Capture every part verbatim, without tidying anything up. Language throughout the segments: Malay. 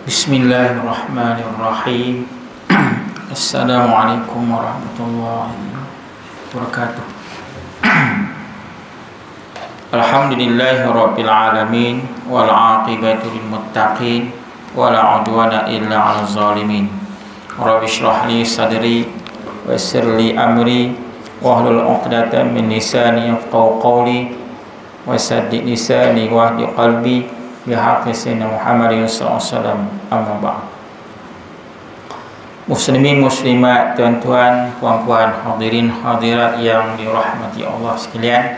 Bismillahirrahmanirrahim. Assalamualaikum warahmatullahi wabarakatuh. Alhamdulillahirabbil alamin wal 'aqibatu lil muttaqin wala 'udwana illa 'alal zalimin. Rabbi shrah li sadri wa yassir li amri wahlul 'uqdatam min lisani yafqahu qawli wa saddid lisani wahdi qalbi bihaqqi sayyidina Muhammadin sallallahu alaihi wasallam. Amma ba'd. Muslimin muslimat, tuan-tuan, puan-puan, hadirin hadirat yang dirahmati Allah sekalian.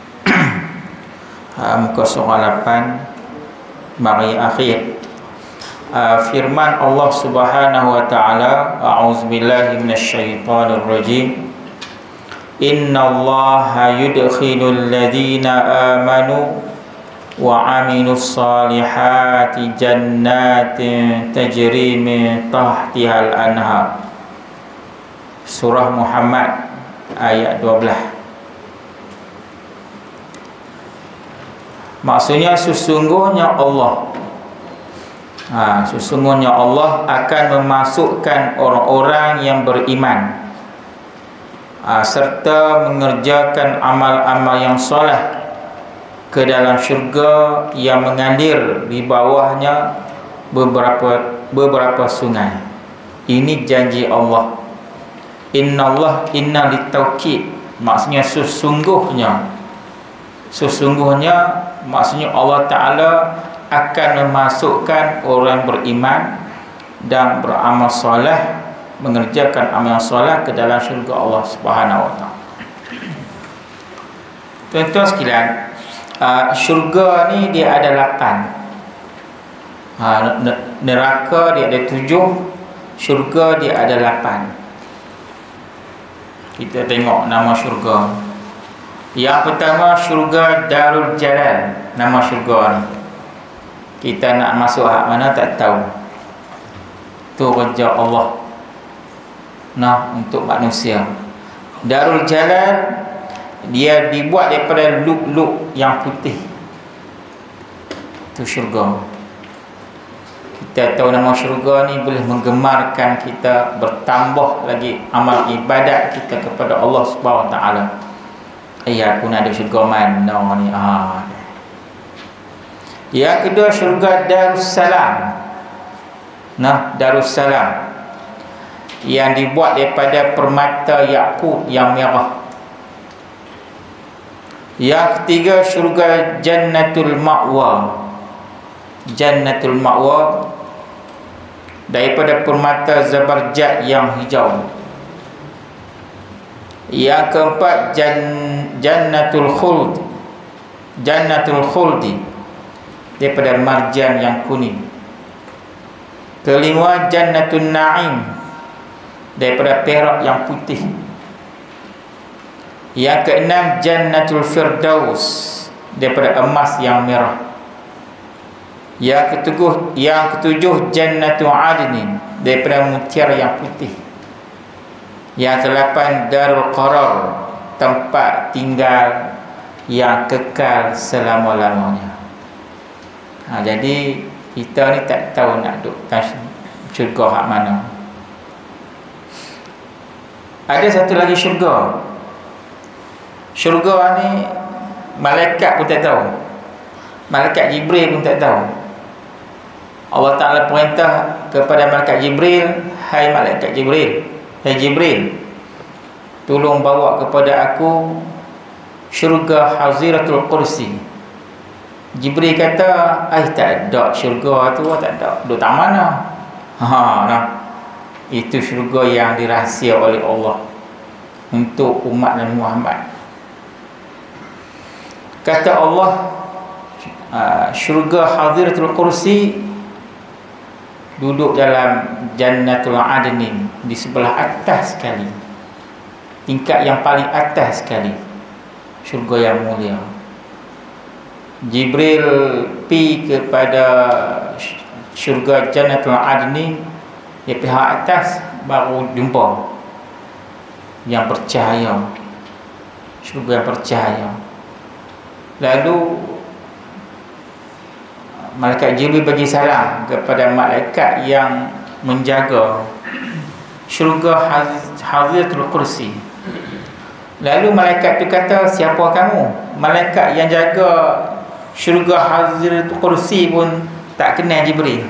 Muka surah lapan bagi akhir. Firman Allah Subhanahu wa taala, a'udzubillahi minasyaitonir rajim. Innallaha yudkhilul ladzina amanu wa 'amilus solihati jannatin tajri min tahtihal anhar. Surah Muhammad ayat dua belas. Maksudnya sesungguhnya Allah ha, sesungguhnya Allah akan memasukkan orang-orang yang beriman ha, serta mengerjakan amal-amal yang soleh ke dalam syurga yang mengalir di bawahnya beberapa beberapa sungai. Ini janji Allah. Innallah inna litaukid, maksudnya sesungguhnya. Sesungguhnya maksudnya Allah Ta'ala akan memasukkan orang beriman dan beramal soleh, mengerjakan amal soleh ke dalam syurga Allah Subhanahu wa Ta'ala. Tuan-tuan sekalian, Uh, syurga ni dia ada lapan, uh, neraka dia ada tujuh, syurga dia ada lapan. Kita tengok nama syurga. Yang pertama syurga Darul Jalal, nama syurga ni. Kita nak masuk hak mana tak tahu. Tu kerja Allah nah untuk manusia. Darul Jalal dia dibuat daripada luk-luk yang putih. Itu syurga. Kita tahu nama syurga ni boleh menggemarkan kita bertambah lagi amal ibadat kita kepada Allah Subhanahu wa taala. Ya, aku nak ada syurga mana ni? Ah. Yang kedua syurga Darussalam. Nah, Darussalam yang dibuat daripada permata yakut yang merah. Yang ketiga syurga Jannatul Ma'wa. Jannatul Ma'wa daripada permata zabarjad yang hijau. Yang keempat Jan, Jannatul Khuld. Jannatul Khuldi daripada marjan yang kuning. Kelima Jannatul Na'im daripada perak yang putih. Yang keenam Jannatul Firdaus daripada emas yang merah. Yang ketujuh, yang ketujuh Jannatul Adnin daripada mutiara yang putih. Yang kedelapan Darul Qarar, tempat tinggal yang kekal selama-lamanya. Ha, jadi kita ni tak tahu nak duduk syurga hak mana. Ada satu lagi syurga. Syurga ni malaikat pun tak tahu. Malaikat Jibril pun tak tahu. Allah Ta'ala perintah kepada malaikat Jibril, hai malaikat Jibril, hai Jibril, tolong bawa kepada aku syurga Haziratul Kursi. Jibril kata, "Ai tak ada syurga tu, tak ada. Duduk tak mana?" Ha, nah. Itu syurga yang dirahsia oleh Allah untuk umat Nabi Muhammad. Kata Allah, syurga Hadiratul Kursi duduk dalam Jannatul Adnin, di sebelah atas sekali, tingkat yang paling atas sekali, syurga yang mulia. Jibril pi kepada syurga Jannatul Adnin di pihak atas, baru jumpa yang bercahaya, syurga yang bercahaya. Lalu malaikat Jibril bagi salam kepada malaikat yang menjaga syurga Hadiratul Kursi. Lalu malaikat tu kata, siapa kamu? Malaikat yang jaga syurga Hadiratul Kursi pun tak kenal Jibril.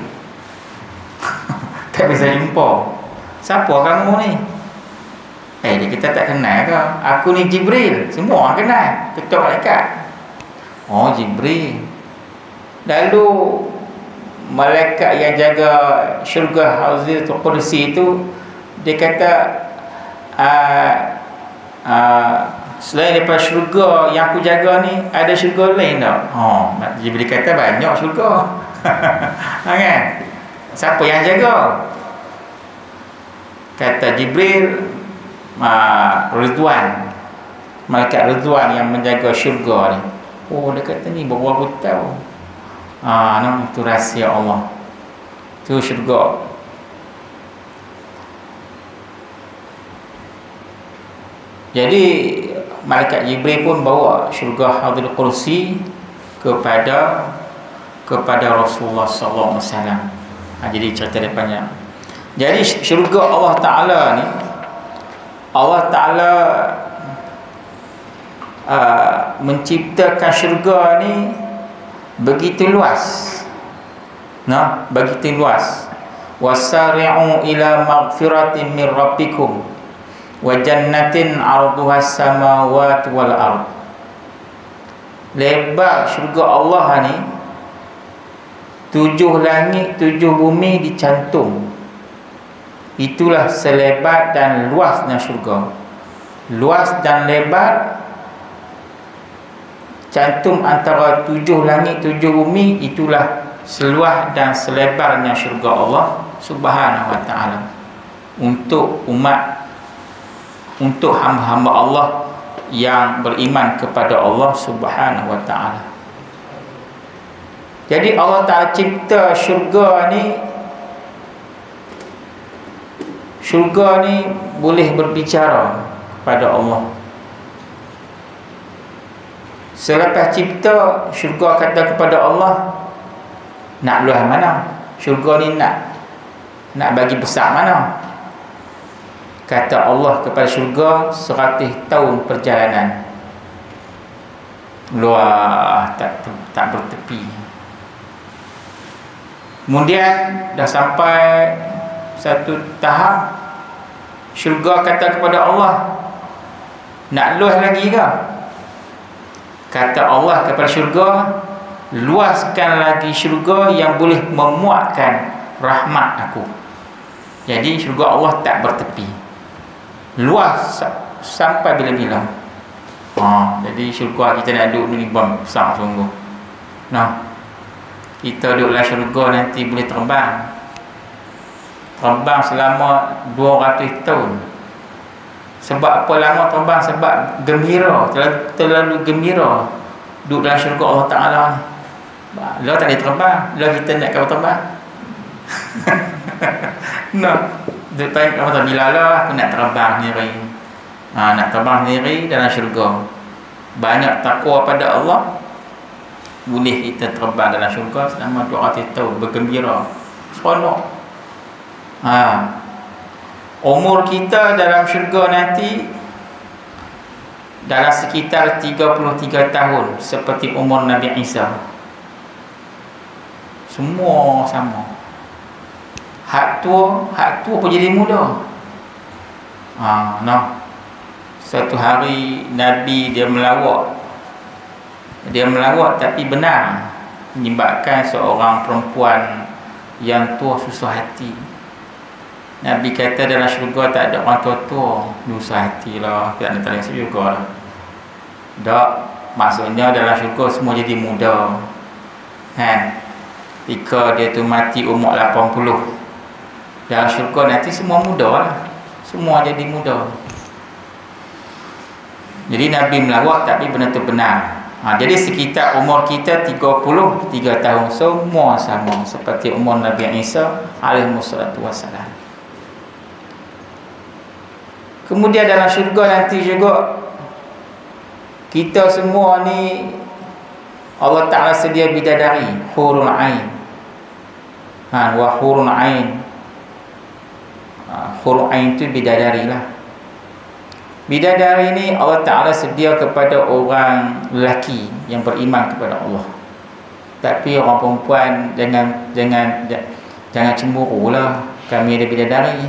Tak bisa jumpa. Siapa kamu ni? Eh, dia kita tak kenal ke? Aku ni Jibril. Semua orang kenal. Ketua malaikat. Oh, Jibril. Lalu malaikat yang jaga syurga Hadiratul Kursi itu, dia kata, uh, uh, selain daripada syurga yang aku jaga ni, ada syurga lain tak? Oh, Jibril kata banyak syurga. Ha, kan? Siapa yang jaga? Kata Jibril, uh, Ridwan, malaikat Ridwan yang menjaga syurga ni. Oh, dia kata ni baru aku tahu. Ah, no, itu rahsia Allah. Itu syurga. Jadi malaikat Jibril pun bawa syurga Hadiratul Kursi kepada kepada Rasulullah sallallahu alaihi wasallam. Ha, jadi cerita dia panjang. Jadi syurga Allah Taala ni, Allah Taala uh, menciptakan syurga ni begitu luas. Nah, begitu luas. Wasari'u ila maghfiratin min rabbikum wa jannatin 'arduha as-samawati wal ard. Lebar syurga Allah ni, tujuh langit, tujuh bumi dicantum. Itulah selebar dan luasnya syurga. Luas dan lebar cantum antara tujuh langit, tujuh bumi, itulah seluas dan selebarnya syurga Allah Subhanahu wa ta'ala. Untuk umat, untuk hamba-hamba Allah yang beriman kepada Allah Subhanahu wa ta'ala. Jadi Allah Ta'ala cipta syurga ni, syurga ni boleh berbicara kepada Allah. Selepas cipta, syurga kata kepada Allah, nak luas mana? Syurga ni nak nak bagi besar mana? Kata Allah kepada syurga, seratus tahun perjalanan. Luas, tak tak bertepi. Kemudian dah sampai satu tahap, syurga kata kepada Allah, nak luas lagi ke? Kata Allah kepada syurga, luaskan lagi syurga yang boleh memuatkan rahmat aku. Jadi syurga Allah tak bertepi, luas sampai bila-bila. Ha, jadi syurga kita nak duduk ni besar sungguh. Nah, kita duduk dalam syurga nanti boleh terbang. Terbang selama dua ratus tahun. Sebab apa lama terbang? Sebab gembira, terlalu, terlalu gembira duduk dalam syurga Allah Ta'ala ni. Lah tak boleh terbang, lah kita nak kau terbang. Nak dia tanya kata, bila lah aku nak terbang sendiri. Ha, nak terbang sendiri dalam syurga. Banyak takwa pada Allah, boleh kita terbang dalam syurga selama dua ratus tahun bergembira, seronok. Ha, umur kita dalam syurga nanti dalam sekitar tiga puluh tiga tahun, seperti umur Nabi Isa. Semua sama. Hak tua, hak tua pun jadi muda. Ha, nah. Suatu hari Nabi dia melawak. Dia melawak tapi benar, menyebabkan seorang perempuan yang tua susah hati. Nabi kata dalam syurga tak ada orang tua-tua, susah hati lah, tak ada tanya syurga lah. Tak, maksudnya dalam syurga semua jadi muda. Kan? Jika dia tu mati umur lapan puluh, dalam syurga nanti semua muda lah, semua jadi muda. Jadi Nabi melawak tapi benar tu benar. Ha, jadi sekitar umur kita tiga puluh tiga tahun, semua sama seperti umur Nabi Isa alaihi wassalam. Kemudian dalam syurga nanti juga kita semua ni Allah Ta'ala sedia bidadari, hurul ain. Ha, wa hurul ain. Ha, hurul ain tu bidadari lah. Bidadari ni Allah Ta'ala sedia kepada orang lelaki yang beriman kepada Allah. Tapi orang perempuan jangan jangan jangan cemburu lah, kami ada bidadari.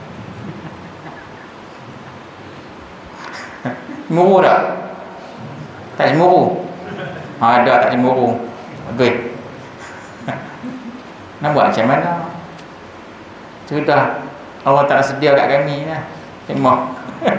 Cemburu tak? Tak cemburu? Ada tak cemburu? Bagus. Nak buat macam mana? Sudah Allah Ta'ala sedia kat kami lah. Terima.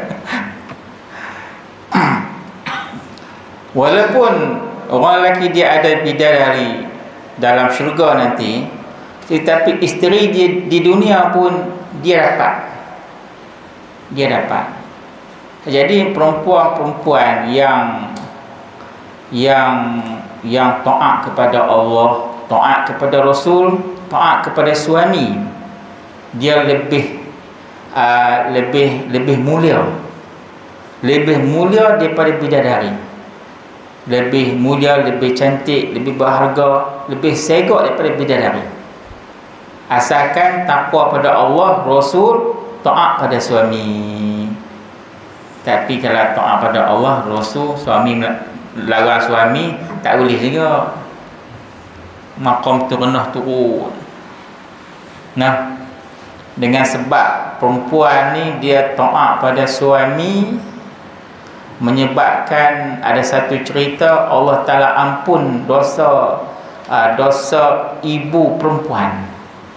Walaupun orang lelaki dia ada bidadari dalam syurga nanti, tetapi isteri dia di dunia pun dia dapat. Dia dapat. Jadi perempuan-perempuan yang yang yang taat kepada Allah, taat kepada Rasul, taat kepada suami, dia lebih uh, lebih lebih mulia. Lebih mulia daripada bidadari. Lebih mulia, lebih cantik, lebih berharga, lebih segak daripada bidadari. Asalkan takwa pada Allah, Rasul, taat pada suami. Tapi kalau taat pada Allah, Rasul, suami larang suami, tak boleh juga. Maqam terendah turun. Nah, dengan sebab perempuan ni dia taat pada suami, menyebabkan ada satu cerita Allah Ta'ala ampun dosa uh, dosa ibu perempuan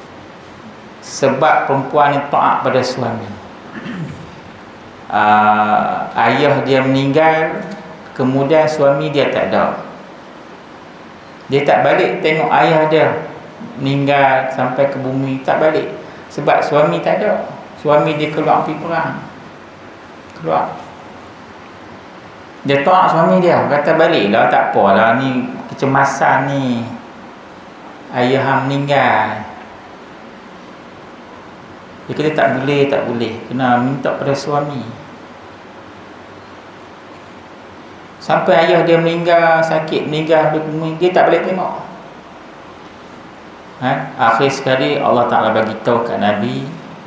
sebab perempuan ni taat pada suami. uh, ayah dia meninggal, kemudian suami dia tak ada, dia tak balik tengok ayah dia meninggal sampai ke bumi, tak balik sebab suami tak ada. Suami dia keluar pergi perang, keluar. Dia taat suami dia, kata baliklah, tak apalah, ni kecemasan ni, ayah hang meninggal. Dia kata tak boleh, tak boleh, kena minta pada suami. Sampai ayah dia meninggal, sakit meninggal, dia tak balik tengok. Ha? Akhir sekali Allah Ta'ala bagi tahu kat Nabi,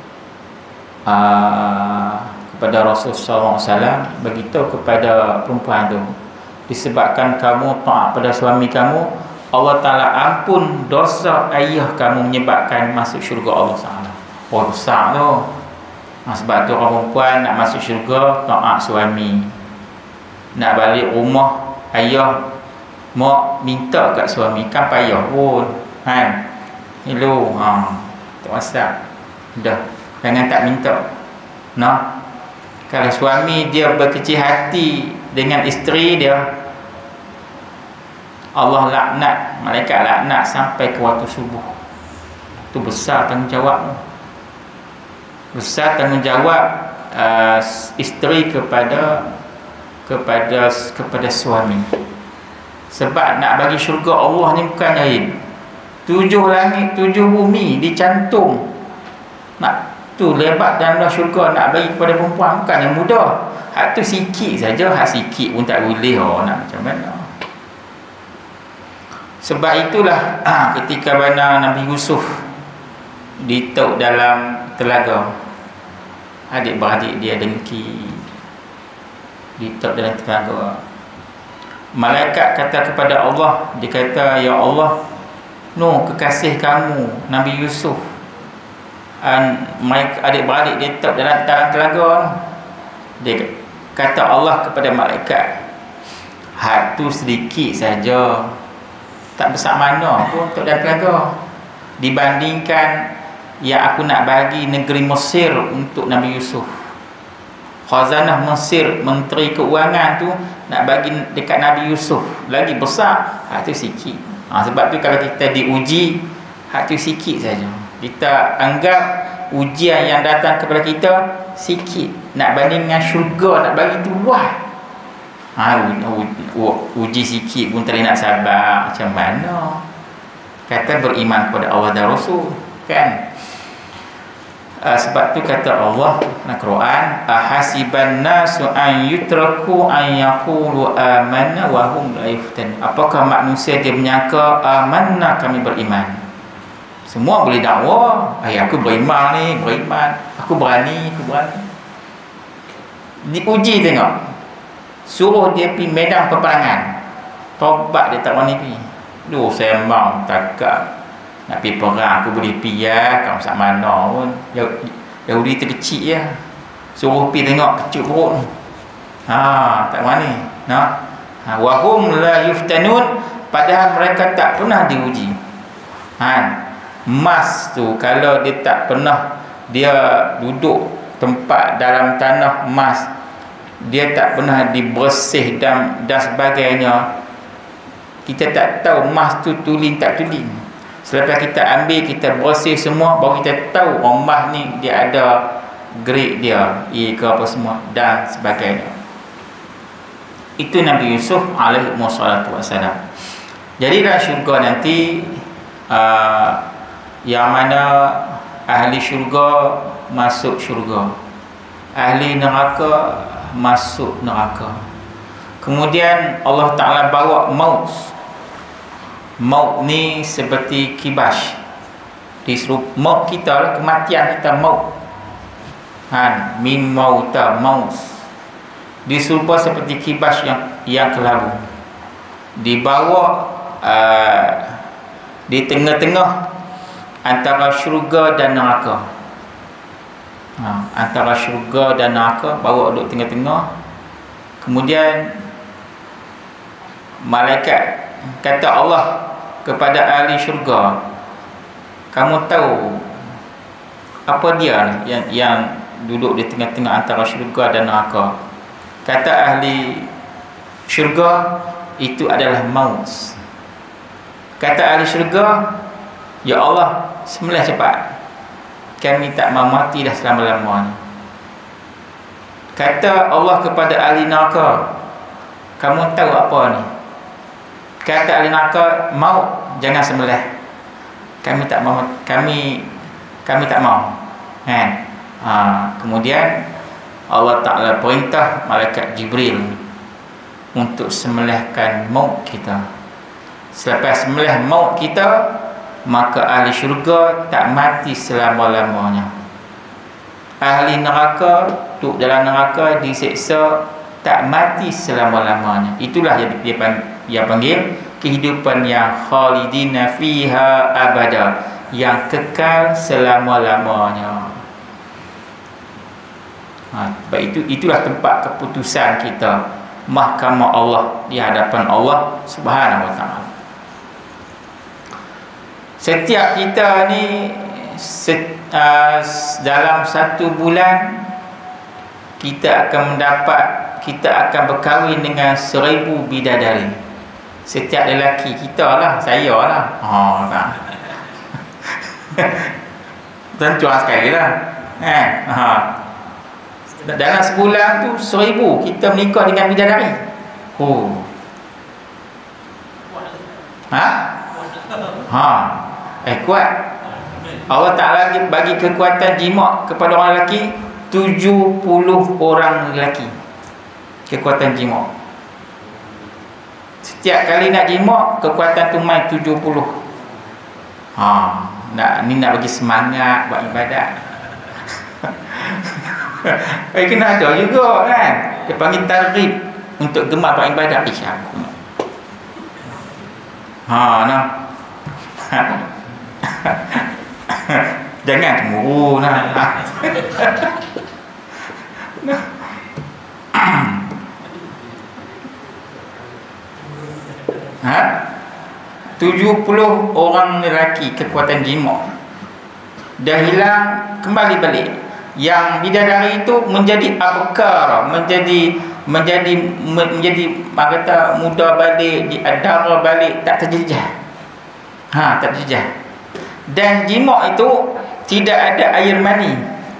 uh, kepada Rasulullah sallallahu alaihi wasallam, beritahu kepada perempuan tu, disebabkan kamu taat pada suami kamu, Allah Ta'ala ampun dosa ayah kamu, menyebabkan masuk syurga Allah Ta'ala. Oh, besar tu. Nah, sebab tu orang perempuan nak masuk syurga, taat suami. Nak balik rumah, ayah mak minta kat suami, kan payah pun. Han, hello, ha, tak masak. Dah, jangan tak minta. Nah, kalau suami dia berkecil hati dengan isteri dia, Allah laknat, malaikat laknat sampai ke waktu subuh. Itu besar tanggungjawab. Besar tanggungjawab uh, isteri kepada kepada kepada suami. Sebab nak bagi syurga Allah ni bukan lain. Tujuh langit, tujuh bumi dicantum. Nak tu lebat dan dah syurga nak bagi kepada perempuan bukan yang mudah. Hak tu sikit saja, hak sikit pun tak boleh. Oh, nak macam mana? Sebab itulah ketika mana Nabi Yusuf ditauk dalam telaga, adik-beradik dia dengki, ditauk dalam telaga. Malaikat kata kepada Allah, dia kata, ya Allah, no, kekasih kamu Nabi Yusuf, adik-beradik dia tetap dalam, dalam telaga. Dia kata Allah kepada malaikat, hak tu sedikit saja, tak besar mana pun untuk dalam telaga, dibandingkan yang aku nak bagi negeri Mesir untuk Nabi Yusuf. Khazanah Mesir, menteri keuangan tu nak bagi dekat Nabi Yusuf, lagi besar. Hak tu sikit. ha, Sebab tu kalau kita diuji, hak tu sikit saja. Kita anggap ujian yang datang kepada kita sikit, nak banding dengan syurga, nak bagi tu wah. ha, Uji sikit pun tak nak sabar. Macam mana? Kata beriman kepada Allah dan Rasul, kan? Uh, sebab tu kata Allah dalam Quran, ahasiban nasu an yutraku an yaqulu amanna wa hum la yuftan. Apakah manusia dia menyangka amanna, kami beriman? Semua boleh dakwa, "Ai aku beriman ni, beriman, aku berani, aku berani." Diuji tengok. Suruh dia pergi medan peperangan. Tobat dia tak berani pergi. Duh, saya mau takkan nak pergi perang, aku boleh pergi ya, kau sak mana pun. Yahudi terkecil ya. Suruh pergi tengok kecil perut. Ha, tak berani. Nah. Ha, wa hum la yuftanun, padahal mereka tak pernah diuji. Ha, emas tu kalau dia tak pernah dia duduk tempat dalam tanah emas, dia tak pernah dibersih dan dan sebagainya, kita tak tahu emas tu tulen tak tulen. Selepas kita ambil, kita bersih semua, baru kita tahu emas ni dia ada grade dia, E ke apa semua dan sebagainya. Itu Nabi Yusuf alaihi wassalatu wassalam. Jadi dalam syurga nanti uh, yang mana ahli syurga masuk syurga, ahli neraka masuk neraka. Kemudian Allah Ta'ala bawa maut. Maut ni seperti kibas. Disuruh maut kita lah, kematian kita maut. Han, min mauta maut. Diserupa seperti kibas yang yang kelabu. Dibawa uh, di tengah-tengah antara syurga dan neraka. Ha, antara syurga dan neraka, bawa duduk tengah-tengah. Kemudian malaikat kata Allah kepada ahli syurga, kamu tahu apa dia yang yang duduk di tengah-tengah antara syurga dan neraka? Kata ahli syurga, itu adalah maut. Kata ahli syurga, ya Allah, sembelih cepat, kami tak mau mati dah selama-lamanya. Kata Allah kepada ahli neraka, kamu tahu apa ni? Kata ahli neraka, maut, jangan sembelih, kami tak mau, kami kami tak mau. Kan? Ha, kemudian Allah Ta'ala perintah malaikat Jibril untuk sembelihkan maut kita. Selepas sembelih maut kita, maka ahli syurga tak mati selama-lamanya. Ahli neraka duduk dalam neraka diseksa, tak mati selama-lamanya. Itulah yang dia yang panggil kehidupan yang khalidina fiha abada, yang kekal selama-lamanya. Ha, sebab itu itulah tempat keputusan kita, mahkamah Allah di hadapan Allah Subhanahu wa taala. Setiap kita ni set, uh, dalam satu bulan kita akan mendapat, kita akan berkahwin dengan seribu bidadari. Setiap lelaki kita lah, saya lah. Oh, tak. Tentu sekali lah. Eh, ha. Dalam sebulan tu seribu kita menikah dengan bidadari. Oh. Ha? Ha. Eh, kuat. Allah Ta'ala bagi kekuatan jimat kepada orang lelaki, tujuh puluh orang lelaki. Kekuatan jimat. Setiap kali nak jimat, kekuatan tu main tujuh puluh. Ha, nak ni nak bagi semangat buat ibadat. Eh, kena ada juga kan. Dia panggil targhib untuk gemar buat ibadat. Ish, aku. Ha, nah. Jangan cemburu nah. Ha? tujuh puluh orang lelaki kekuatan jimat dah hilang, kembali balik. Yang bidadari itu menjadi abkar, menjadi menjadi menjadi kata muda balik, diadara balik, tak terjejah. Ha, tak terjejah. Dan jimat itu tidak ada air mani.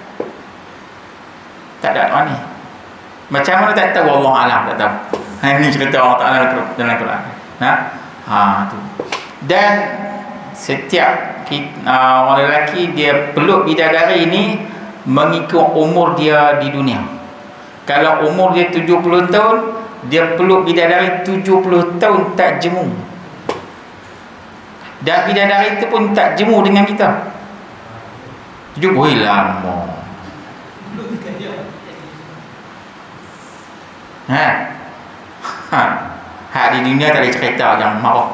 Tak ada mani. Macam mana tak tahu, Allah alam, tak tahu. Ha, ini cerita Allah Ta'ala dalam Quran. Ha? Ha, tu. Dan setiap kita, uh, orang lelaki dia peluk bidadari ini mengikut umur dia di dunia. Kalau umur dia tujuh puluh tahun, dia peluk bidadari tujuh puluh tahun tak jemu. Dan bidadari itu pun tak jemu dengan kita. tujuh puluh lama. Ha. Ha. Ha di dunia tak ada cerita yang marah.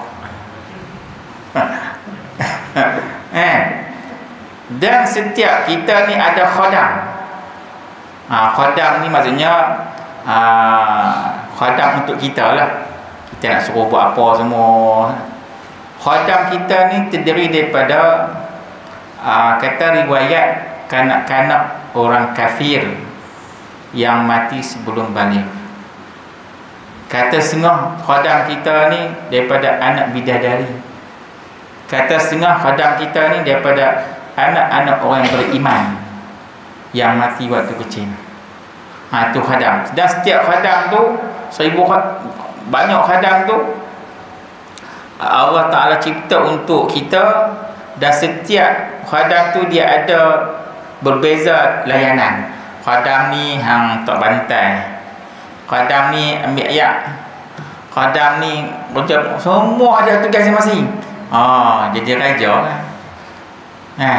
Eh. Dan setiap kita ni ada khadam. Ha, khadam ni maksudnya ha, khadam untuk kita lah. Kita nak suruh buat apa semua. Khadam kita ni terdiri daripada ha, kata riwayat kanak-kanak orang kafir yang mati sebelum balik. Kata setengah khadam kita ni daripada anak bidadari. Kata setengah khadam kita ni daripada anak-anak orang yang beriman yang mati waktu kecil. Ha, tu khadam. Dan setiap khadam tu, seribu khadam, banyak khadam tu Allah Ta'ala cipta untuk kita. Dan setiap khadam tu dia ada berbeza layanan. Khadam ni hang tak bantai, khadam ni ambil ayat, khadam ni macam semua ada tugas masing-masing. Ah, jadi raja lah. Ha.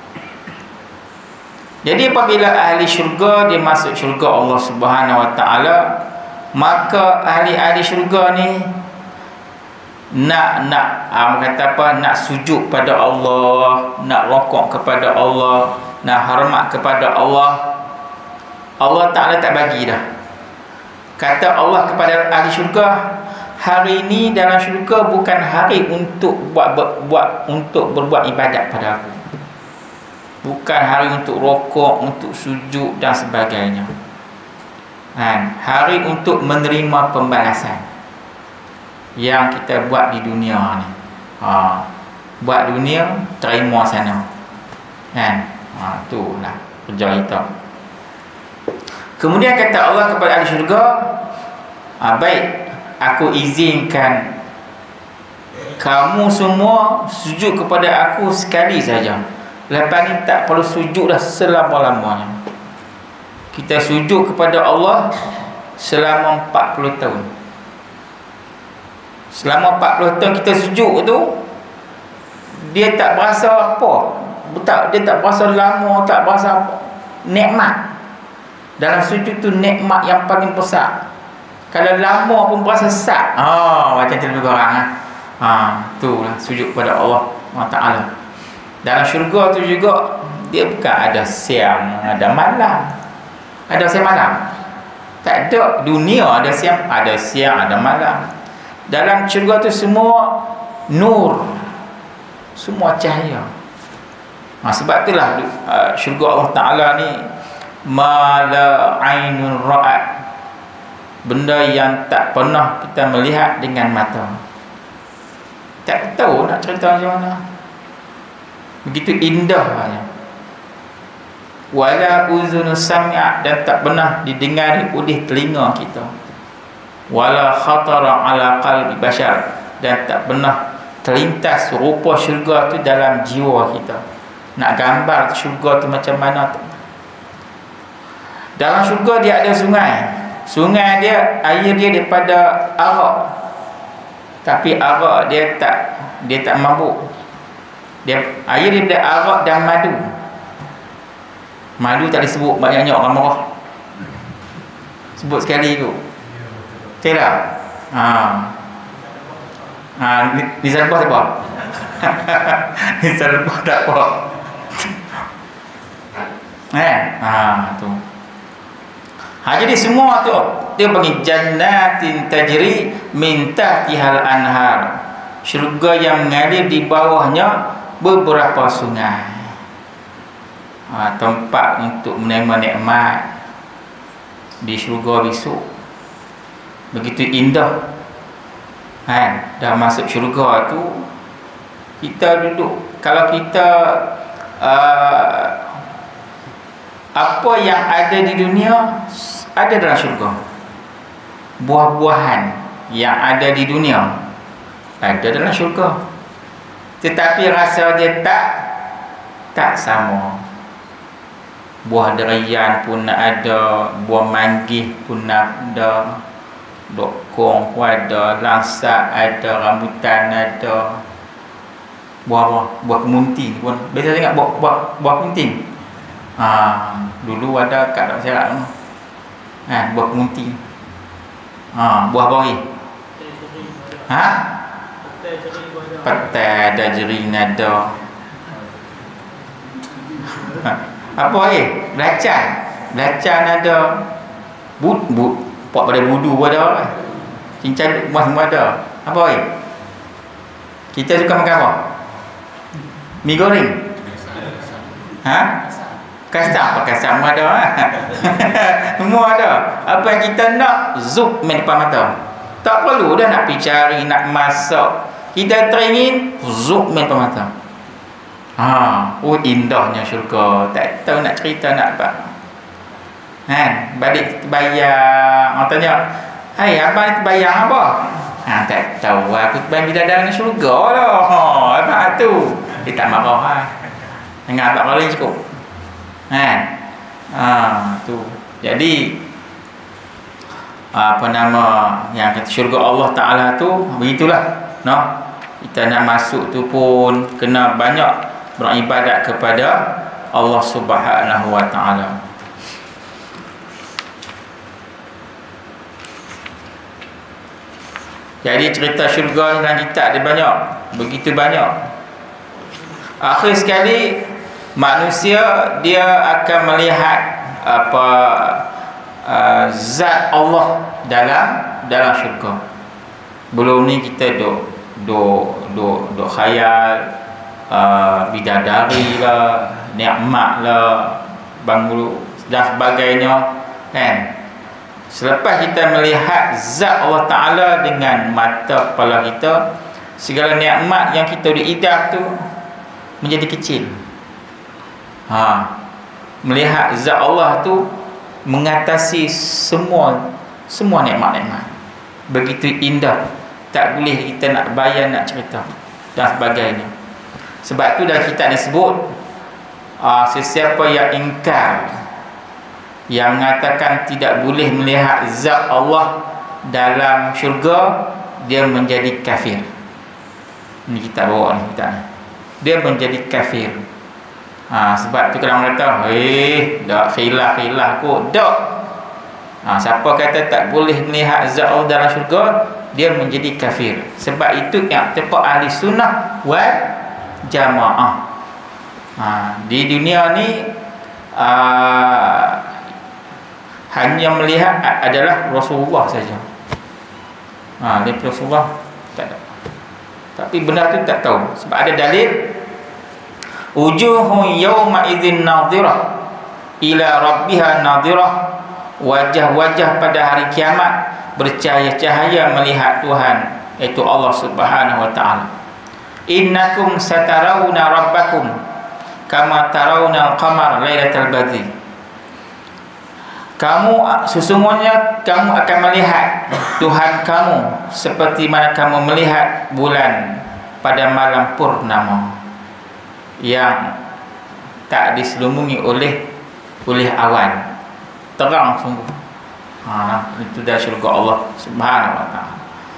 Jadi apabila ahli syurga dia masuk syurga Allah Subhanahu Wa Taala, maka ahli-ahli syurga ni nak nak ah, kata apa, nak sujud pada Allah, nak rokok kepada Allah, nak hormat kepada Allah. Allah Ta'ala tak bagi dah. Kata Allah kepada ahli syurga, hari ini dalam syurga bukan hari untuk buat, buat, buat untuk berbuat ibadat pada aku. Bukan hari untuk rokok, untuk sujud dan sebagainya. Ha, hari untuk menerima pembalasan yang kita buat di dunia ni. Ha, buat dunia, terima sana. Kan? Ha, itulah kerja kita. Kemudian kata Allah kepada ahli syurga, ha, baik, aku izinkan kamu semua sujud kepada aku sekali saja. Lepas ni tak perlu sujud dah selama-lamanya. Kita sujud kepada Allah selama empat puluh tahun. Selama empat puluh tahun kita sujud tu, dia tak berasa apa. Tak, dia tak berasa lama, tak berasa apa. Nikmat. Dalam sujud tu nikmat yang paling besar. Kalau lama pun berasa sak. Oh, macam tu lebih kurang. Ha, ha, itulah sujud kepada Allah Taala. Dalam syurga tu juga dia bukan ada siang, ada malam. Ada siang malam. Tak ada. Dunia ada siang, ada siang, ada malam. Dalam syurga tu semua nur, semua cahaya. Ha, sebab itulah uh, syurga Allah Taala ni mala ainun ra'at, benda yang tak pernah kita melihat dengan mata. Tak tahu nak cerita macam mana. Begitu indahnya. Wala uzunu sami'a, dan tak pernah didengari oleh telinga kita. Wala khatara ala qalbi bashar, dan tak pernah terlintas rupa syurga tu dalam jiwa kita. Nak gambar syurga tu macam mana tu. Dalam syurga dia ada sungai. Sungai dia, air dia daripada arak. Tapi arak dia tak, dia tak mabuk. Dia air dia daripada arak dan madu. Madu tak disebut, banyaknya orang marah. Sebut sekali tu. Tidak. Ha. Ha, di sana apa siapa? Di sana tak apa. Eh, ha tu. Ha, jadi semua tu dia bagi jannatin tajri min tahtihal anhar. Syurga yang mengalir di bawahnya beberapa sungai. Ha, tempat untuk menerima nikmat di syurga besok. Begitu indah. Kan? Dah masuk syurga tu, kita duduk. Kalau kita uh, apa yang ada di dunia ada dalam syurga. Buah-buahan yang ada di dunia ada dalam syurga. Tetapi rasa dia tak tak sama. buah durian pun ada, buah manggis pun ada, dokong pun ada, langsak ada, rambutan ada, buah buah, buah kemunting pun biasa tengok buah buah buah kemunting. Ha, dulu ada kat dalam Perak tu. Ha, buah kemunting. Ha, buah bori. Ha? Petai ada, jering ada. Ha, apa lagi? Belacan. Belacan ada. Bud bud pot pada budu pun ada. Cincang semua semua ada. Apa lagi? Kita suka makan apa? Mi goreng. Ha? Kasar, kasar semua ada. Semua ada. Apa yang kita nak, zup main depan mata. Tak perlu dah nak pergi cari, nak masak. Kita teringin, zup main depan mata. Ha, oh indahnya syurga. Tak tahu nak cerita nak apa. Kan, balik bayar. Orang tanya, "Hai, abang bayar apa?" Ha, tak tahu. Aku bayar bidadari syurga lah. Apa tu? Dia tak marah ha. Dengan abang kalau cukup. Kan? Ha, tu. Jadi apa nama yang kata syurga Allah Taala tu begitulah. No? Kita nak masuk tu pun kena banyak beribadat kepada Allah Subhanahu Wa Taala. Jadi cerita syurga dalam kitab dia banyak, begitu banyak. Akhir sekali manusia dia akan melihat apa uh, zat Allah dalam dalam syurga. Belum ni kita duk duk duk duk khayal uh, bidadari lah, nikmat lah, bangulu dan sebagainya, kan? Selepas kita melihat zat Allah Ta'ala dengan mata kepala kita, segala nikmat yang kita diidam tu menjadi kecil. Ha, melihat zat Allah tu mengatasi semua semua nikmat-nikmat. Begitu indah, tak boleh kita nak bayar, nak cerita dan sebagainya. Sebab tu dalam kitab disebut uh, sesiapa yang ingkar, yang mengatakan tidak boleh melihat zat Allah dalam syurga, dia menjadi kafir. Ini kita bawa ni kita ni. Dia menjadi kafir. Ha, sebab tu kadang orang kata, "Eh, dak khilaf-khilaf kot." Dak. Ha, siapa kata tak boleh melihat zat Allah dalam syurga, dia menjadi kafir. Sebab itu yang tepat ahli sunnah wal jamaah. Ha, di dunia ni uh, hanya melihat adalah Rasulullah saja. Ha, dia Rasulullah tak ada. Tapi benar tu tak tahu. Sebab ada dalil, wujuhun yawma idzin nadhirah ila rabbiha nadhirah. Wajah-wajah pada hari kiamat bercahaya-cahaya melihat Tuhan, iaitu Allah Subhanahu Wa Taala. Innakum satarawna rabbakum kama tarawna al-qamar lailatal badri. Kamu sesungguhnya kamu akan melihat Tuhan kamu seperti mana kamu melihat bulan pada malam purnama yang tak diselubungi oleh oleh awan, terang sungguh. Ha, itu dah syurga Allah Subhanahu Wa Taala.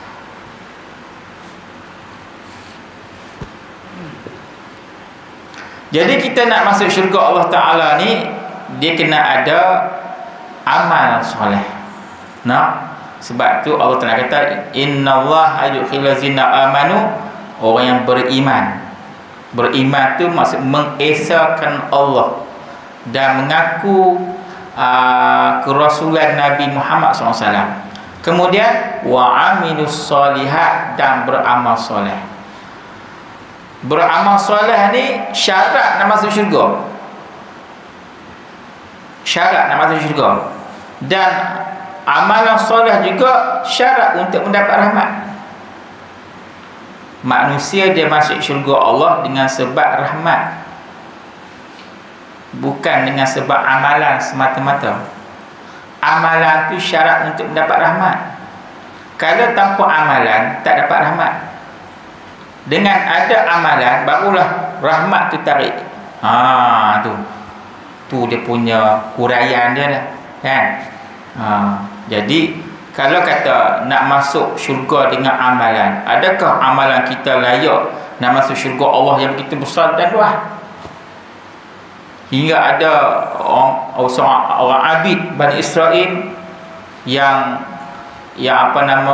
Jadi kita nak masuk syurga Allah Taala ni, dia kena ada amal soleh. Nah, sebab tu Allah Taala kata, innallaha yudkhiluzina amanu, orang yang beriman. Beriman tu maksud mengesakan Allah dan mengaku uh, kerasulan Nabi Muhammad sallallahu alaihi wasallam. Kemudian wa amilus solihat, dan beramal soleh. Beramal soleh ni syarat nak masuk syurga. Syarat nak masuk syurga. Dan amalan soleh juga syarat untuk mendapat rahmat. Manusia dia masuk syurga Allah dengan sebab rahmat, bukan dengan sebab amalan semata-mata. Amalan tu syarat untuk mendapat rahmat. Kalau tanpa amalan tak dapat rahmat. Dengan ada amalan barulah rahmat tu tarik. Ha tu. Tu dia punya huraian dia dah, kan? Ha, jadi kalau kata nak masuk syurga dengan amalan, adakah amalan kita layak nak masuk syurga Allah yang begitu besar dan luas? Hingga ada orang orang, orang abid Bani Israel yang yang apa nama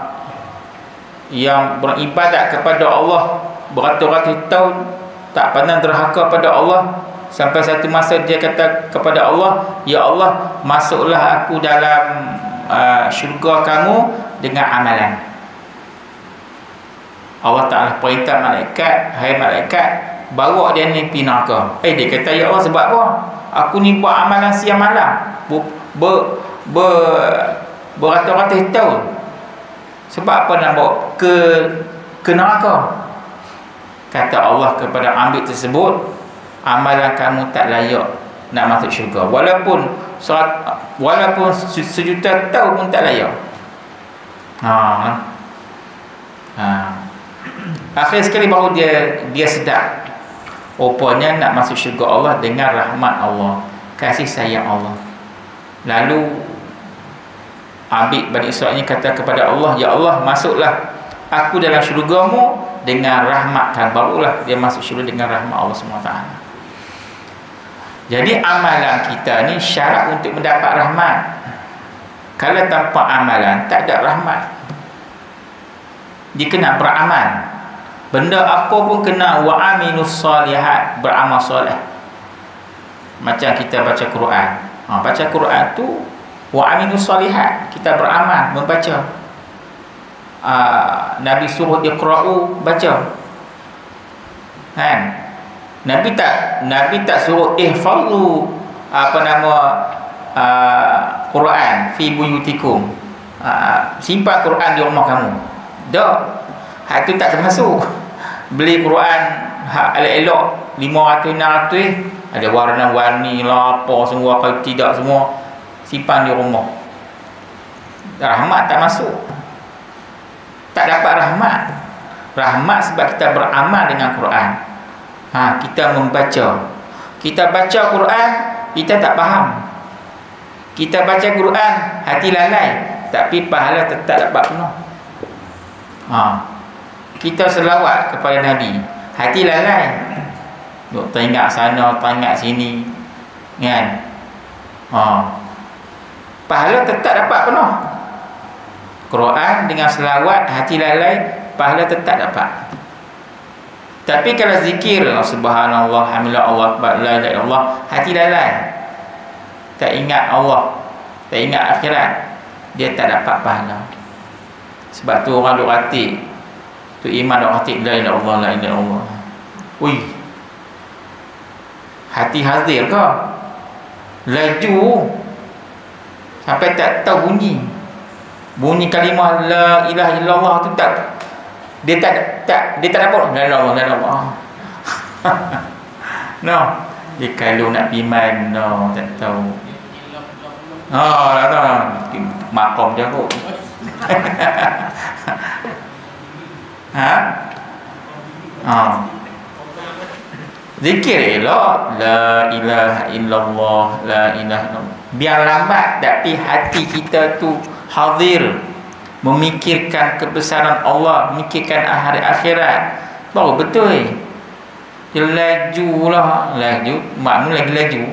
yang beribadat kepada Allah beratus-ratus tahun, tak pernah derhaka pada Allah. Sampai satu masa dia kata kepada Allah, ya Allah, masuklah aku dalam uh, syurga kamu dengan amalan. Allah Ta'ala perintah malaikat, hai malaikat, bawa dia ni pergi neraka. Eh, dia kata, ya Allah, sebab apa? Aku ni buat amalan siang malam ber, ber, ber, beratus-ratus tahun. Sebab apa nak bawa ke, ke neraka? Kata Allah kepada ambil tersebut, amalan kamu tak layak nak masuk syurga. Walaupun surat, walaupun sejuta tahun pun tak layak. Ha. Ha. Akhir sekali baru dia dia sedar. Rupanya nak masuk syurga Allah dengan rahmat Allah, kasih sayang Allah. Lalu Abid Bani Israel kata kepada Allah, ya Allah, masuklah aku dalam syurgamu dengan rahmatkan. Barulah dia masuk syurga dengan rahmat Allah subhanahu wa taala. Jadi amalan kita ni syarat untuk mendapat rahmat. Kalau tanpa amalan tak ada rahmat. Dia kena beramal. Benda apa pun kena wa aminus solihat, beramal soleh. Macam kita baca Quran. Ha, baca Quran tu wa aminus solihat, kita beramal membaca. Uh, Nabi suruh iqra'u, baca. Kan? Nabi tak Nabi tak suruh ihfazu apa nama uh, Quran fi buyutikum. Uh, simpan Quran di rumah kamu. Dak. Hak tu tak termasuk. Beli Quran hak elok-elok lima ratus enam ratus, ada warna-warni lah apa semua, kalau tidak semua simpan di rumah. Rahmat tak masuk. Tak dapat rahmat. Rahmat sebab kita beramal dengan Quran. Ha, kita membaca. Kita baca Quran, kita tak faham. Kita baca Quran, hati lalai, tapi pahala tetap dapat penuh. Ha. Kita selawat kepada Nabi, hati lalai, duk teringat sana, teringat sini, kan? Ha. Pahala tetap dapat penuh. Quran dengan selawat, hati lalai, pahala tetap dapat. Tapi kalau zikir, subhanallah, alhamdulillah, Allah akbar, la ilaha illallah, hati lalai, tak ingat Allah, tak ingat akhirat, dia tak dapat pahala. Sebab tu orang duk ratik, tu iman duk ratik, la ilaha illallah, la ilaha illallah. Ui, hati hadir ke? Laju sampai tak tahu bunyi. Bunyi kalimah la ilaha illallah tu tak, dia tak tak dia tak dapat. La ilaha illallah, la ilaha illallah. No, dia kalau nak iman, no, tak tahu. Oh, tak tahu. Makom je kot. Ha? Ha. Zikir elok, la ilaha illallah, la ilaha illallah. Biar lambat tapi hati kita tu hadir, memikirkan kebesaran Allah, memikirkan hari akhirat, baru betul. Dia laju lah, laju, makmu lagi laju.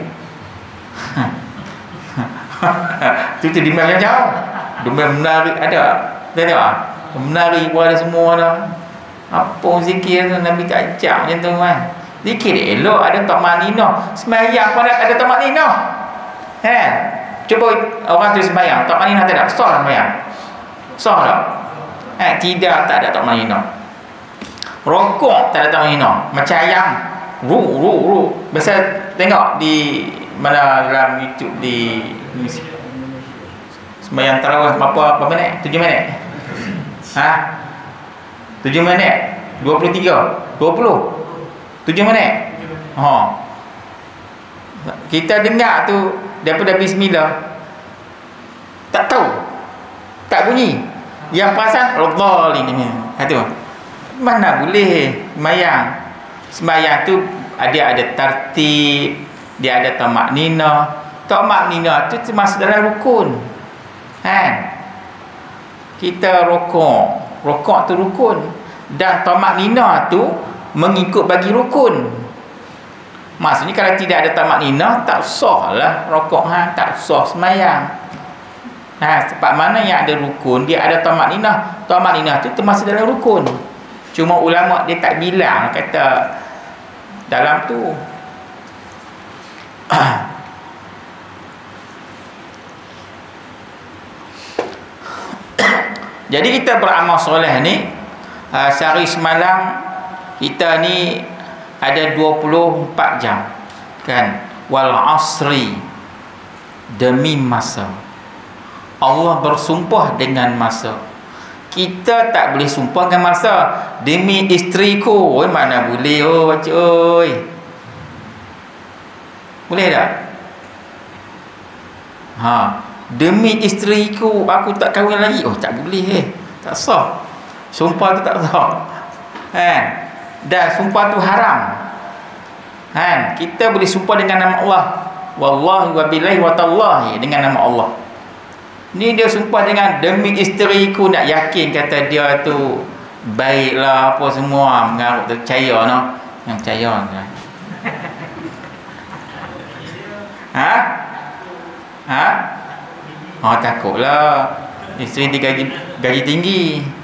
Tu tu dimana jauh. Domba menari ada. Tak ada. Menari pun ada semua dah. Apa zikir tu Nabi tak ajak macam tu kan. Zikir elok, ada tamanina. Sembahyang pun ada tamanina. Kan? Cuba orang tu sembahyang, tamanina tak ada. Sah sembahyang. Sah tak? Eh, tidak, tak ada tamanina. Rokok tak ada tamanina. Macam ayam. Ru, ru, ru. Biasa tengok di mana dalam YouTube di sembahyang tarawih berapa, berapa minit? tujuh minit. Ha? tujuh minit. dua puluh tiga. dua puluh. tujuh minit. Ha. Kita dengar tu daripada bismillah. Tak tahu. Tak bunyi. Yang perasan Allah ini. Ha tu. Mana boleh sembahyang. Sembahyang tu ada ada tertib, dia ada tamak nina. Tamak nina tu termasuk dalam rukun. Kan? Kita rokok, rokok tu rukun, dan tamak nina tu mengikut bagi rukun. Maksudnya kalau tidak ada tamak nina, tak sah lah rokok, ha, tak sah semayang. Ha, sebab mana yang ada rukun, dia ada tamak nina. Tamak nina tu termasuk dalam rukun. Cuma ulama dia tak bilang, kata dalam tu. Jadi kita beramal soleh ni, uh, sehari semalam kita ni ada dua puluh empat jam, kan? Wal asri, demi masa. Allah bersumpah dengan masa. Kita tak boleh sumpah dengan masa. Demi isteriku, oi mana boleh, oh baca oi. Boleh tak? Ha, demi isteriku aku tak kahwin lagi. Oh tak boleh eh. Tak sah. Sumpah tu tak sah. Kan? Dan sumpah tu haram. Kan? Kita boleh sumpah dengan nama Allah. Wallahi wa billahi wa tallahi, dengan nama Allah. Ni dia sumpah dengan demi isteriku, nak yakin kata dia tu baiklah apa semua, mengarut percaya no. Yang percaya kan. Ha? Ha? Oh takutlah isteri dia gaji gaji tinggi.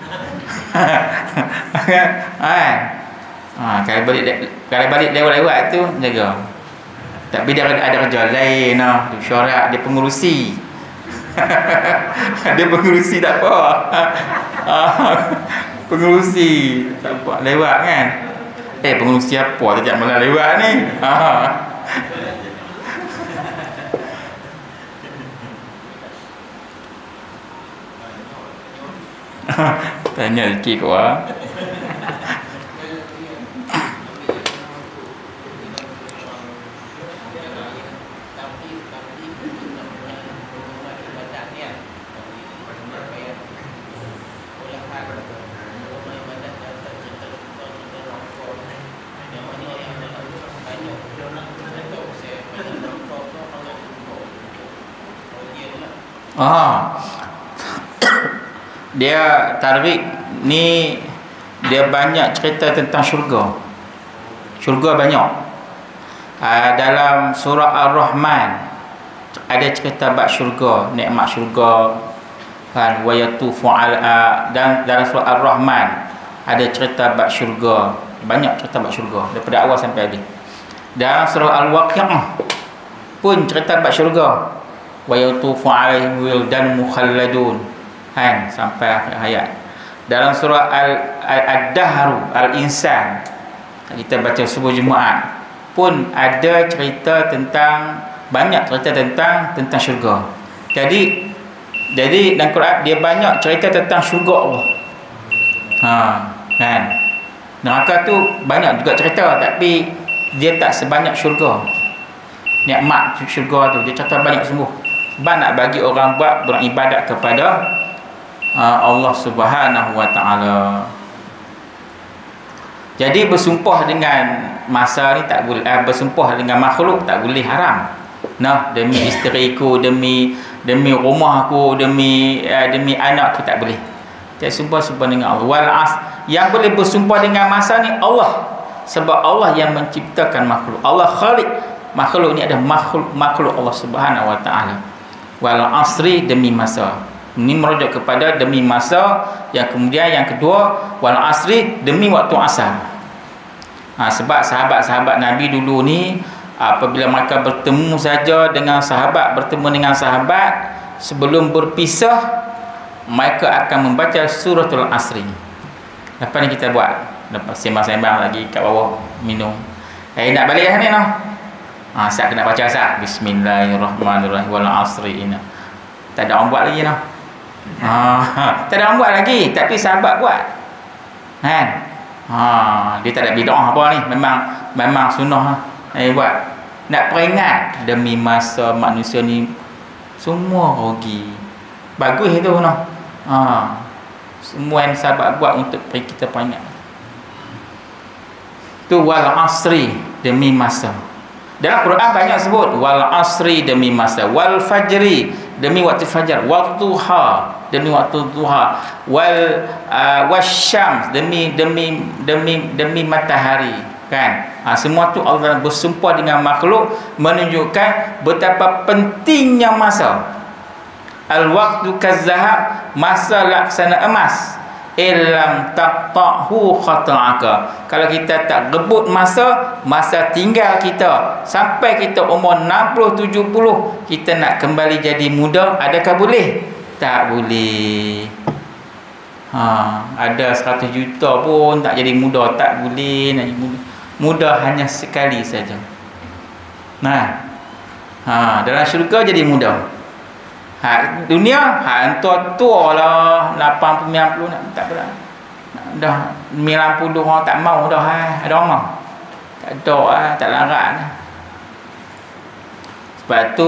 Kan? Ha, kalau balik kalau balik lewat-lewat tu jaga. Tapi dia ada, ada kerja lain noh, dia syarat, dia pengurusi. Dia pengurusi tak apa. Pengurusi tak apa, lewat kan. Eh pengurusi apa tak malah lewat ni. Tanya sikit kau ah. Ah. Dia tarwik ni dia banyak cerita tentang syurga. Syurga banyak. Uh, dalam surah Ar-Rahman ada cerita bab syurga, nikmat syurga kan, wa yatufu al uh, dan dalam surah Ar-Rahman ada cerita bab syurga. Banyak cerita bab syurga daripada awal sampai habis. Dalam surah Al-Waqi'ah pun cerita bab syurga. Wa yatufu alaihim wildan mukhalladun, kan, sampai akhir ayat. Dalam surah Al-Dahr Al-Insan kita baca subuh Jumaat pun ada cerita tentang, banyak cerita tentang tentang syurga. Jadi jadi dalam Quran dia banyak cerita tentang syurga Allah. Ha, kan. Neraka tu banyak juga cerita tapi dia tak sebanyak syurga. Nikmat syurga tu dia cerita banyak sungguh. Sebab nak bagi orang buat beribadat kepada uh, Allah Subhanahu wa taala. Jadi bersumpah dengan masa ni tak boleh, uh, bersumpah dengan makhluk tak boleh, haram. Nah, demi isteriku, demi demi rumah aku, demi uh, demi anak aku tak boleh. Dia sumpah-sumpah dengan Allah. Wal as, yang boleh bersumpah dengan masa ni Allah. Sebab Allah yang menciptakan makhluk. Allah Khaliq. Makhluk ni ada makhluk makhluk Allah Subhanahu wa taala. Wal asri, demi masa. Ini merujuk kepada demi masa. Yang kemudian yang kedua, wal asri, demi waktu asar. Ha, sebab sahabat-sahabat Nabi dulu ni apabila mereka bertemu saja dengan sahabat, bertemu dengan sahabat, sebelum berpisah mereka akan membaca suratul asri. Lepas ni kita buat, lepas sembang-sembang lagi kat bawah minum. Eh nak balik dah ni noh. Ha, saya kena baca asar. Bismillahirrahmanirrahim. Wal asri ina. Tak ada orang buat lagi noh. Ha, tak ada orang buat lagi, tapi sahabat buat. Kan? Ha, dia tak ada bid'ah apa ni, memang memang sunnah. Eh buat. Nak peringat demi masa manusia ni semua rugi. Bagus itu noh. Ha. Semua yang sahabat buat untuk kita peringat. Tu wal asri, demi masa. Dalam Quran banyak sebut wal asri demi masa, wal fajri demi waktu fajar, wal duha demi waktu duha, wal uh, wasyams demi demi demi demi matahari, kan? Ha, semua tu Allah bersumpah dengan makhluk menunjukkan betapa pentingnya masa. Al waqtu kazahab, masa laksana emas. Illam taqta'hu khata'aka, kalau kita tak rebut masa, masa tinggal kita sampai kita umur enam puluh tujuh puluh, kita nak kembali jadi muda, adakah boleh? Tak boleh. Ha, ada seratus juta pun tak jadi muda, tak boleh nak jadi muda. Muda hanya sekali saja. Nah, ha, dalam syurga jadi muda. Ha, dunia, ha, tua-tua lah, lapan puluh, sembilan puluh, tak apa dah. Dah sembilan puluh orang tak mau dah. Ha. Ada orang mau? Tak ada, ha, tak larat. Ha. Sebab tu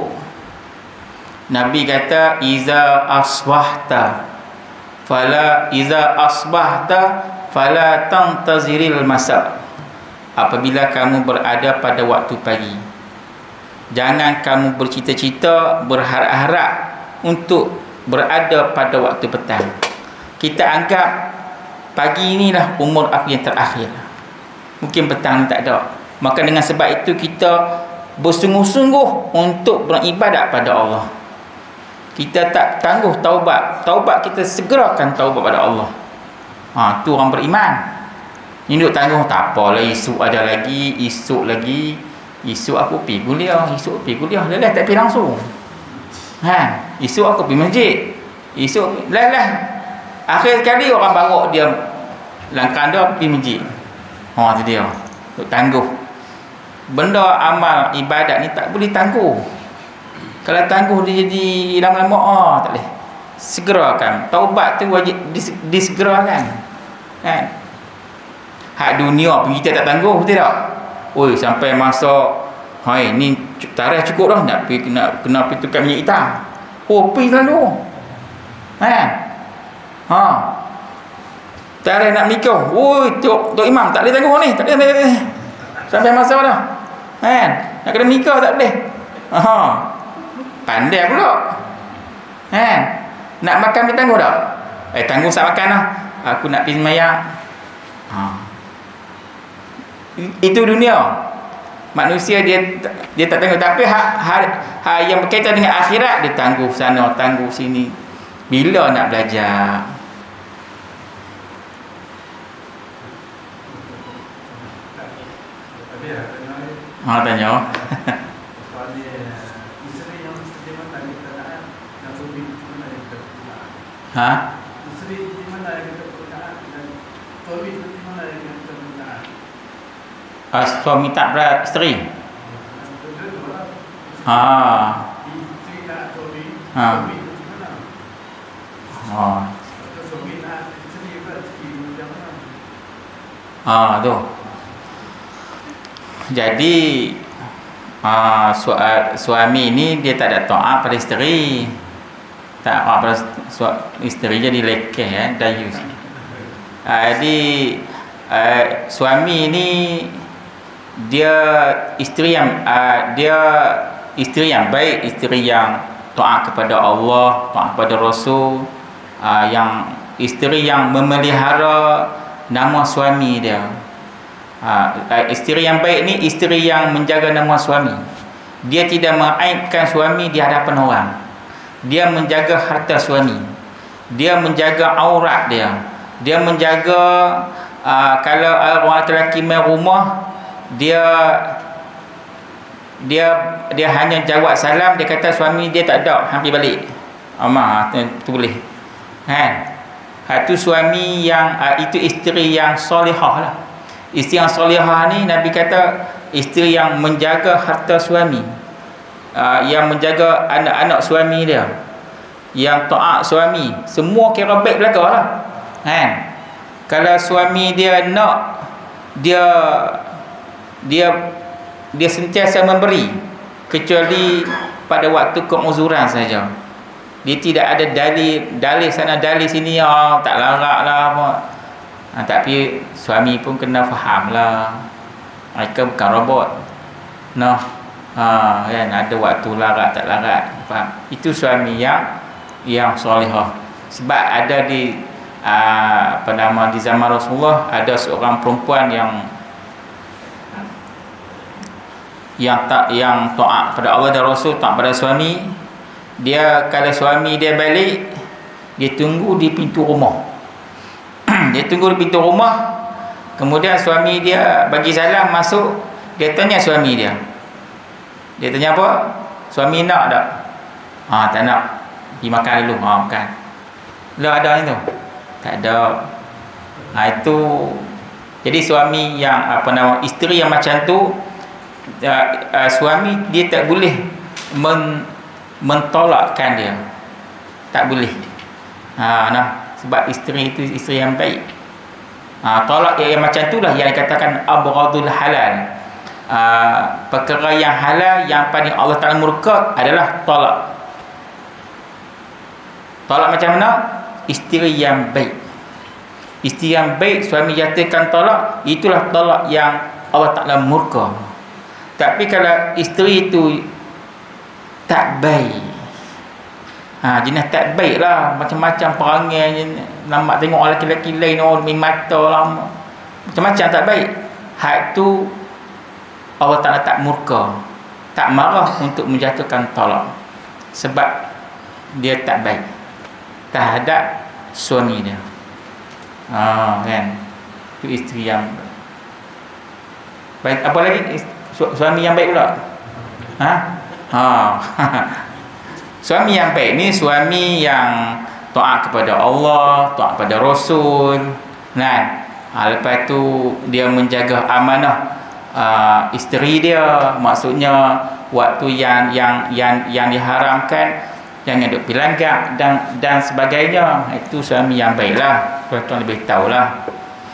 Nabi kata iza asbahta fala iza asbahta fala tantaziril masa. Apabila kamu berada pada waktu pagi, jangan kamu bercita-cita, berharap-harap untuk berada pada waktu petang. Kita anggap pagi inilah umur aku yang terakhir, mungkin petang ni tak ada. Maka dengan sebab itu kita bersungguh-sungguh untuk beribadat pada Allah. Kita tak tangguh taubat. Taubat kita segerakan taubat pada Allah. Ha, tu orang beriman. Ini duk tangguh, tak apalah, esok ada lagi, esok lagi. Esok aku pergi kuliah, esok pergi kuliah, lelah tak pergi langsung. Ha, esok aku pergi masjid. Esok lelah. Akhir sekali orang bawa dia langkah dia pergi masjid. Ha, tu dia. Duk tangguh. Benda amal ibadat ni tak boleh tangguh. Kalau tangguh dia jadi lama-lama, ah, tak boleh. Segerakan. Taubat tu wajib dis disegerakan. Kan? Hak dunia pun kita tak tangguh, betul tak? Oi, sampai masa hai ni tarikh cukup dah, nak pergi nak kena pergi tukar minyak hitam. Oh, pergi lalu. Kan? Ha. Tarikh nak menikah. Oi, tok tok imam tak boleh tangguh ni, tak boleh, tak boleh. Sampai masa dah. Kan? Nak kena menikah tak boleh. Ha. Pandai pula. Kan? Nak makan dia tangguh tak? Eh, tangguh sat makan lah. Aku nak pergi sembahyang. Ha. Itu dunia. Manusia dia dia tak tangguh, tapi hak hak ha, yang berkaitan dengan akhirat dia tangguh sana, tangguh sini. Bila nak belajar? Ha, tanya. Ha? Uh, suami tak berat isteri. Ha. Ha. Ha. Ha, tu. Jadi uh, su suami ni dia tak ada taat pada isteri. Tak taat pada isteri, jadi lekeh, ya, dayus. Uh, jadi uh, suami ni dia isteri yang uh, dia isteri yang baik, isteri yang taat kepada Allah, taat kepada Rasul, uh, yang isteri yang memelihara nama suami dia. Uh, isteri yang baik ni isteri yang menjaga nama suami. Dia tidak mengaibkan suami di hadapan orang. Dia menjaga harta suami. Dia menjaga aurat dia. Dia menjaga uh, kalau orang lelaki main rumah, dia dia dia hanya jawab salam, dia kata suami dia tak ada, hampir balik. Amah, tu, tu boleh. Kan? Ha, tu suami yang uh, itu isteri yang solehah lah. Isteri yang solehah ni Nabi kata isteri yang menjaga harta suami, uh, yang menjaga anak-anak suami dia, yang taat suami, semua kira baik belaka lah. Kan? Kalau suami dia nak, dia dia dia sentiasa memberi, kecuali pada waktu keuzuran saja. Dia tidak ada dalil dalil sana dalil sini, oh, tak larak lah apa. Ha, tapi suami pun kena faham lah, mereka bukan robot. Noh. Ha, kan ada waktu larat tak larat. Faham? Itu suami yang yang solehah. Sebab ada di aa, apa nama di zaman Rasulullah ada seorang perempuan yang yang tak yang taat pada Allah dan Rasul, taat pada suami. Dia kalau suami dia balik, dia tunggu di pintu rumah. Dia tunggu di pintu rumah. Kemudian suami dia bagi salam masuk, dia tanya suami dia. Dia tanya apa? Suami nak tak? Ha, tak nak. Pergi makan dulu. Ha, makan. Lah ada itu? Tak ada. Ha, itu. Jadi suami yang apa nama isteri yang macam tu, uh, uh, suami dia tak boleh men, mentolakkan dia. Tak boleh. Ha, nah, sebab isteri itu isteri yang baik. Ha, tolak yang, yang macam itulah yang dikatakan abghadul halal. Uh, perkara yang halal yang paling Allah Ta'ala murka adalah tolak. Tolak macam mana? Isteri yang baik. Isteri yang baik, suami jatuhkan tolak, itulah tolak yang Allah Ta'ala murka. Tapi kalau isteri itu tak baik, ha, jenis tak baik lah, macam-macam perangai, nampak tengok lelaki-lelaki lain, oh, main mata lah, macam-macam tak baik. Hak tu Allah Ta'ala tak murka, tak marah untuk menjatuhkan tolak, sebab dia tak baik terhadap suami dia. Ha, kan? Itu isteri yang baik. Apa lagi? Su suami yang baik pula. Ha? Ha. Suami yang baik ni suami yang taat kepada Allah, taat kepada Rasul. Kan? Ha, lepas tu dia menjaga amanah Uh, isteri dia, maksudnya waktu yang yang yang yang diharamkan jangan duk pilanggar dan dan sebagainya. Itu suami yang baiklah. Tuan-tuan lebih tahulah.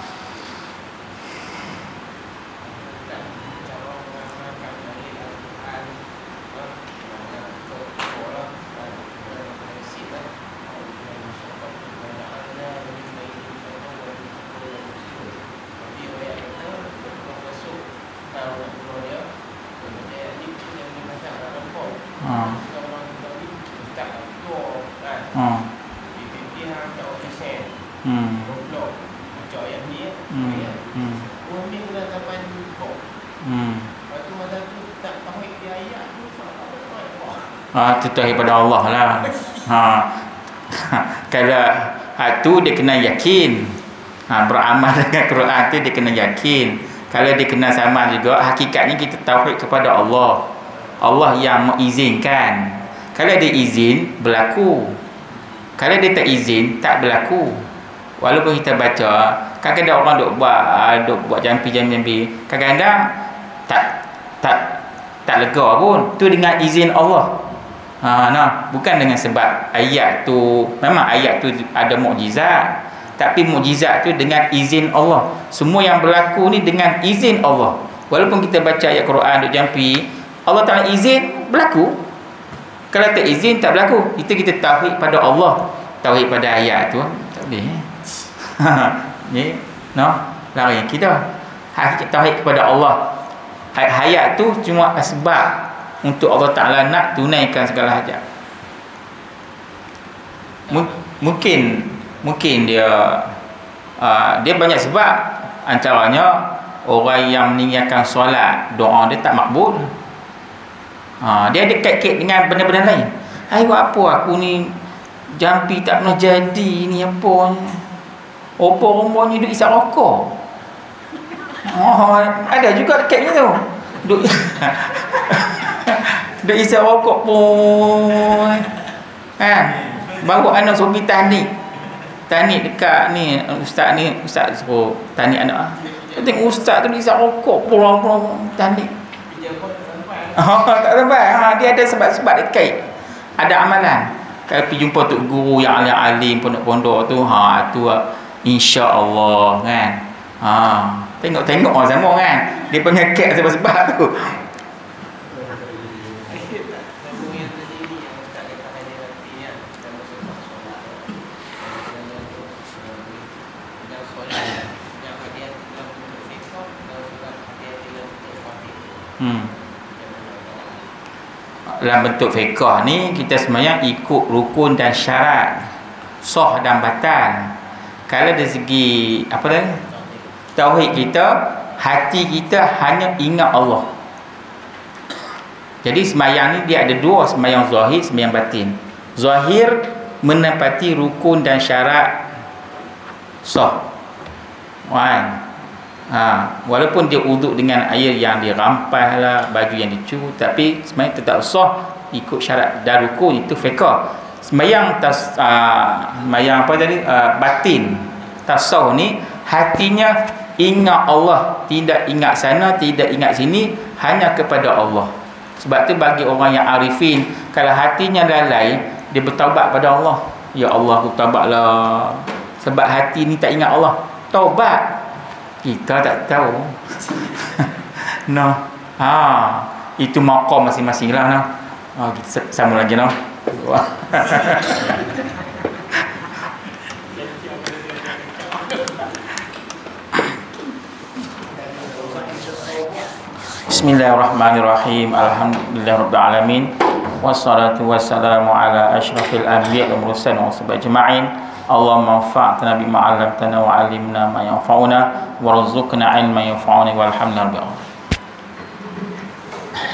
Ah, itu tauhid pada Allah lah. Ha. Kalau ha, tu dia kena yakin. Ha, beramal dengan Quran tu dia kena yakin. Kalau dia kena sama juga, hakikatnya kita tauhid kepada Allah. Allah yang mengizinkan. Kalau dia izin, berlaku. Kalau dia tak izin, tak berlaku. Walaupun kita baca, kadang-kadang orang duk buat, duk buat jampi-jampi, kadang-kadang tak tak tak lega pun. Tu dengan izin Allah. Ha, nah, bukan dengan sebab ayat tu, memang ayat tu ada mukjizat, tapi mukjizat tu dengan izin Allah. Semua yang berlaku ni dengan izin Allah. Walaupun kita baca ayat Quran duk jampi, Allah Ta'ala izin, berlaku. Kalau tak izin, tak berlaku. Itu kita tauhid pada Allah. Tauhid pada ayat tu tak boleh. Ni, no, lari kita. Tauhid kepada Allah. Hayat tu cuma sebab untuk Allah Ta'ala nak tunaikan segala hajat. Mungkin Mungkin dia uh, dia banyak sebab. Antaranya orang yang meninggalkan solat, doa dia tak makbul. uh, Dia ada kait-kait dengan benda-benda lain. Hai, buat apa aku ni jampi tak pernah jadi ni, apa ni, apa rumahnya duk isap rokok. Oh, ada juga kaitnya tu. Duk Duk isap rokok pun. Ha, baru anak suruh tahnik. Tahnik dekat ni ustaz ni, ustaz suruh tahnik anak. Dia tengok ustaz tu isap rokok pun tahnik. Oh, tak sampai. Ha, dia ada sebab-sebab dekat. Ada amalan. Kalau pergi jumpa tok guru yang alim-alim pondok-pondok tu, ha tu insya-Allah kan. Ha, tengok-tengok orang sama kan. Dia pengekek sebab-sebab tu. Hmm. dalam bentuk fiqh ni kita sembahyang ikut rukun dan syarat, sah dan batal. Kalau dari segi apa tadi? Tauhid kita, hati kita hanya ingat Allah. Jadi sembahyang ni dia ada dua, sembahyang zahir, sembahyang batin. Zahir menepati rukun dan syarat sah. Wan. Ha, walaupun dia uduk dengan air yang dirampas lah, baju yang dicu, tapi sebenarnya tetap sah ikut syarat dan rukun. Itu fiqh. Sembahyang tas uh, sembahyang apa tadi? Uh, batin. Tasawuf ni hatinya ingat Allah, tidak ingat sana, tidak ingat sini, hanya kepada Allah. Sebab tu bagi orang yang arifin, kalau hatinya lalai, dia bertaubat pada Allah. Ya Allah, aku taubatlah. Sebab hati ni tak ingat Allah. Taubat. Kita tak tahu. No. Ha, itu maqam masing-masing lah, no. Oh, kita sama lagi, no. Bismillahirrahmanirrahim. Alhamdulillahirabbil alamin. Wassalatu wassalamu ala asyrafil anbiya'i wal mursalin wa sahbihi ajma'in. Allahumma anfa'na bima 'allamtana wa 'allimna ma yanfa'una warzuqna 'ilman yanfa'una walhamdulillah.